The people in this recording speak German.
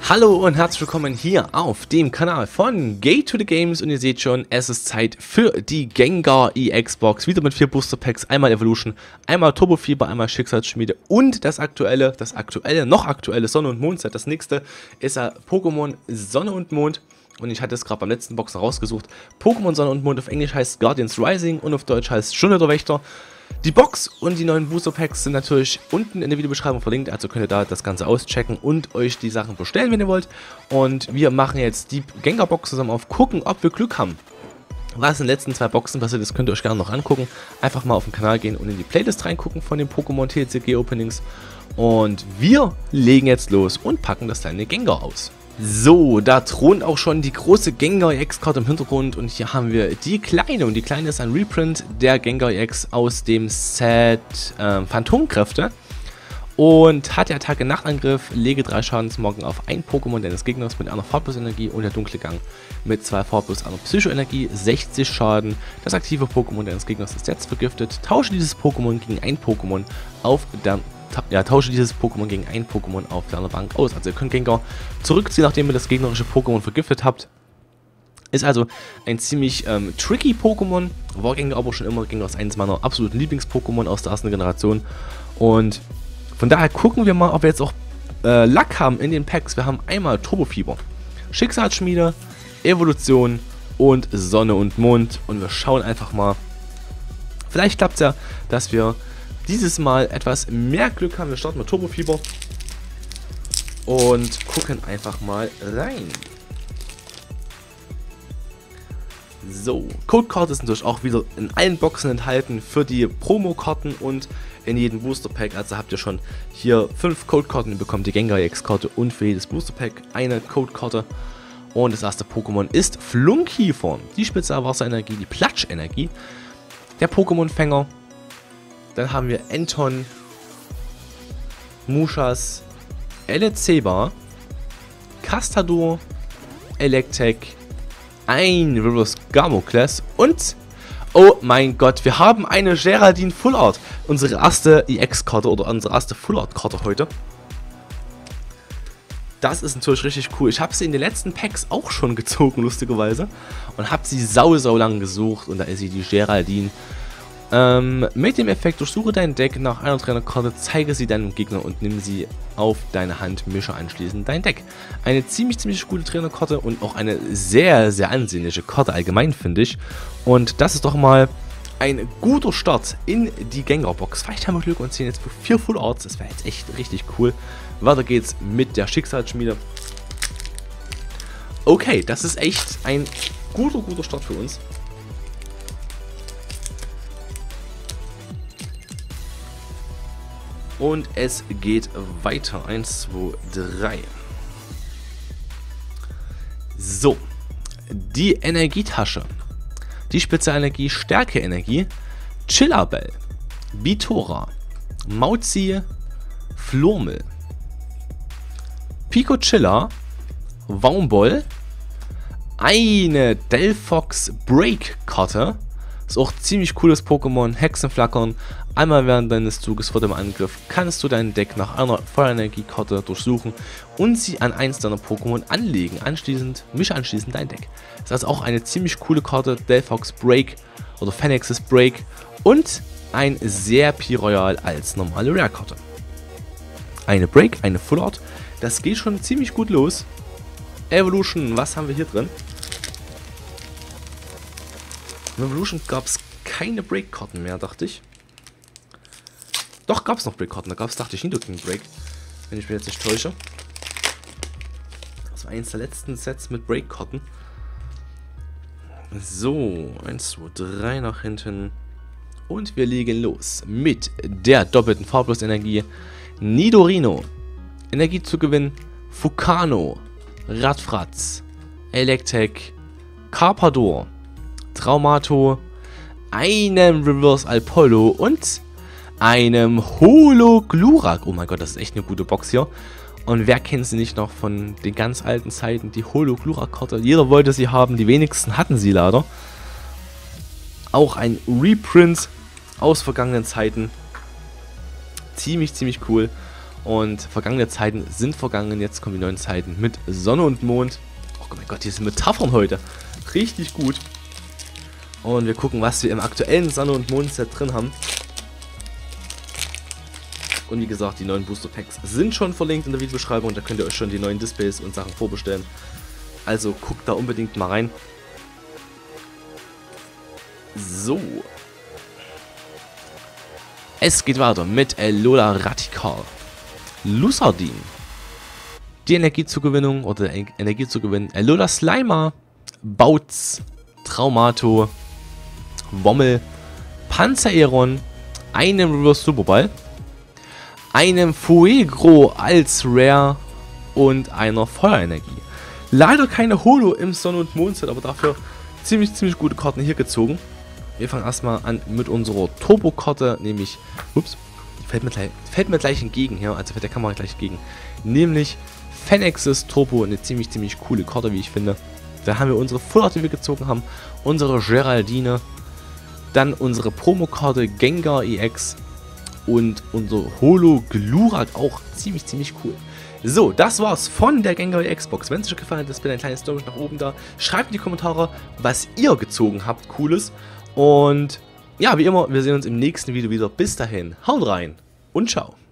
Hallo und herzlich willkommen hier auf dem Kanal von Gate to the Games und ihr seht schon, es ist Zeit für die Gengar EX Box, wieder mit 4 Booster Packs, einmal Evolution, einmal Turbo Fieber, einmal Schicksalsschmiede und das aktuelle, noch aktuelle Sonne und Mond Set. Das nächste ist Pokémon Sonne und Mond und ich hatte es gerade beim letzten Boxen rausgesucht. Pokémon Sonne und Mond auf Englisch heißt Guardians Rising und auf Deutsch heißt Stunde der Wächter. Die Box und die neuen Booster Packs sind natürlich unten in der Videobeschreibung verlinkt, also könnt ihr da das Ganze auschecken und euch die Sachen bestellen, wenn ihr wollt. Und wir machen jetzt die Gengar Box zusammen auf, gucken, ob wir Glück haben. Was in den letzten 2 Boxen passiert ist, könnt ihr euch gerne noch angucken. Einfach mal auf den Kanal gehen und in die Playlist reingucken von den Pokémon TCG Openings. Und wir legen jetzt los und packen das kleine Gengar aus. So, da thront auch schon die große Gengar EX-Karte im Hintergrund und hier haben wir die kleine und die kleine ist ein Reprint der Gengar EX aus dem Set Phantomkräfte und hat die Attacke Nachtangriff, lege 3 Schadensmarken auf ein Pokémon deines Gegners mit einer Farblos-Energie und der dunkle Gang mit 2 Farblos einer Psycho-Energie, 60 Schaden. Das aktive Pokémon deines Gegners ist jetzt vergiftet. Tausche dieses Pokémon gegen ein Pokémon auf der tausche dieses Pokémon gegen ein Pokémon auf deiner Bank aus. Also ihr könnt Gengar zurückziehen, nachdem ihr das gegnerische Pokémon vergiftet habt. Ist also ein ziemlich tricky Pokémon. War Gengar aber schon immer. Gengar ist eines meiner absoluten Lieblings-Pokémon aus der ersten Generation. Und von daher gucken wir mal, ob wir jetzt auch Luck haben in den Packs. Wir haben einmal Turbo Fieber, Schicksalsschmiede, Evolution und Sonne und Mond. Und wir schauen einfach mal. Vielleicht klappt es ja, dass wir dieses Mal etwas mehr Glück haben. Wir starten mit Turbo Fieber und gucken einfach mal rein. So, Codekarte ist natürlich auch wieder in allen Boxen enthalten für die Promo-Karten und in jedem Booster Pack. Also habt ihr schon hier 5 Codekarten, ihr bekommt die Gengar EX-Karte und für jedes Booster Pack eine Codekarte. Und das erste Pokémon ist Flunkiefer, die Spezialwasserenergie, die Platschenergie, der Pokémon-Fänger. Dann haben wir Anton, Mushas, Elezeba, Castador, Electek, ein Reverse Gamocles und, oh mein Gott, wir haben eine Geraldine Full Art. Unsere erste EX-Karte oder unsere erste Full Art-Karte heute. Das ist natürlich richtig cool. Ich habe sie in den letzten Packs auch schon gezogen, lustigerweise. Und habe sie sau lang gesucht und da ist sie, die Geraldine. Mit dem Effekt durchsuche dein Deck nach einer Trainerkarte, zeige sie deinem Gegner und nimm sie auf deine Hand, mische anschließend dein Deck. Eine ziemlich gute Trainerkarte und auch eine sehr ansehnliche Karte allgemein, finde ich. Und das ist doch mal ein guter Start in die Gengar Box. Vielleicht haben wir Glück und ziehen jetzt für 4 Full Arts, das wäre jetzt echt richtig cool. Weiter geht's mit der Schicksalsschmiede. Okay, das ist echt ein guter Start für uns. Und es geht weiter. 1, 2, 3. So. Die Energietasche. Die Spezialenergie Stärke-Energie. Chillabell. Bitora. Mauzi. Flurmel. Picochilla. Waumbol. Eine Delphox Break-Karte. Ist auch ziemlich cooles Pokémon. Hexenflackern. Einmal während deines Zuges vor dem Angriff kannst du dein Deck nach einer Feuerenergie-Karte durchsuchen und sie an eins deiner Pokémon anlegen. Mische anschließend dein Deck. Das ist also auch eine ziemlich coole Karte. Delphox Break oder Phoenix's Break und ein Serpi Royal als normale Rare-Karte. Eine Break, eine Full Art. Das geht schon ziemlich gut los. Evolution, was haben wir hier drin? In Evolution gab es keine Break-Karten mehr, dachte ich. Doch, gab es noch Break-Karten. Da gab es, dachte ich, Nidoking Break. Wenn ich mich jetzt nicht täusche. Das war eins der letzten Sets mit Break-Karten. So, 1, 2, 3 nach hinten. Und wir legen los mit der doppelten Farblos-Energie. Nidorino. Energiezugewinn. Fukano. Radfratz. Electek. Carpador. Traumato. Einem Reverse Alpollo und einem Holo-Glurak. Oh mein Gott, das ist echt eine gute Box hier. Und wer kennt sie nicht noch von den ganz alten Zeiten, die Holo-Glurak-Karte? Jeder wollte sie haben, die wenigsten hatten sie leider. Auch ein Reprint aus vergangenen Zeiten. Ziemlich cool. Und vergangene Zeiten sind vergangen. Jetzt kommen die neuen Zeiten mit Sonne und Mond. Oh mein Gott, hier sind Metaphern heute. Richtig gut. Und wir gucken, was wir im aktuellen Sonne- und Mond-Set drin haben. Und wie gesagt, die neuen Booster Packs sind schon verlinkt in der Videobeschreibung. Da könnt ihr euch schon die neuen Displays und Sachen vorbestellen. Also guckt da unbedingt mal rein. So. Es geht weiter mit Alola Radikal. Lussardin. Die Energiezugewinnung oder Energie zu gewinnen. Alola Slimer. Bautz. Traumato. Wommel. Panzereron. Einem Reverse Superball. Einem Fuegro als Rare. Und einer Feuerenergie. Leider keine Holo im Sonne- und Mond-Set, aber dafür ziemlich gute Karten hier gezogen. Wir fangen erstmal an mit unserer Turbo-Karte, nämlich, ups, fällt mir gleich entgegen hier, also fällt der Kamera gleich entgegen, nämlich Fenexis Turbo, eine ziemlich coole Karte, wie ich finde. Da haben wir unsere Full-Art, die wir gezogen haben, unsere Geraldine, dann unsere Promo-Karte Gengar EX und unser Holo Glurak, auch ziemlich cool. So, das war's von der Gengar EX-Box. Wenn es euch gefallen hat, ist bitte ein kleines Daumen nach oben da. Schreibt in die Kommentare, was ihr gezogen habt, Cooles. Und ja, wie immer, wir sehen uns im nächsten Video wieder. Bis dahin, haut rein und ciao.